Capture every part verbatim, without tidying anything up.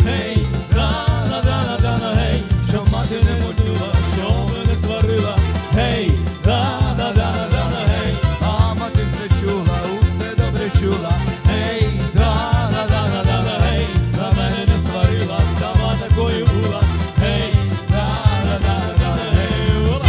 гей, рана, рана, рана, гей, щоб мати не почула, щоб не сварила, гей, рана, рана, рана, гей, а мати все чула, усе добре чула, гей, рана, рана, рана, гей, на мене не сварила, сама такою була, гей, рана, рана, рана, гей, ола.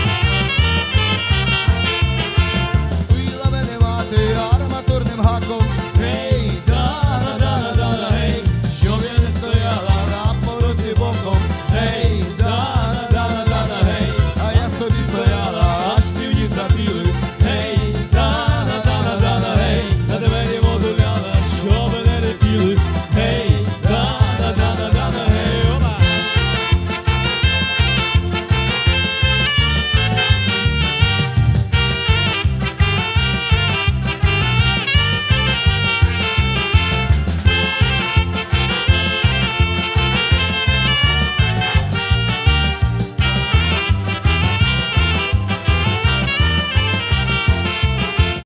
Вила мене мати арматурним гаком,